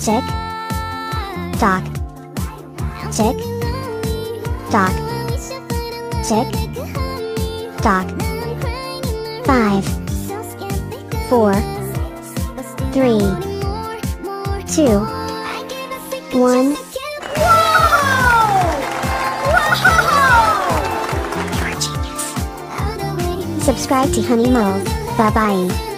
Tick tock. Tick tock. Tick tock. 5, 4, 3, 2, 1. Subscribe to Honeymulls. Bye bye.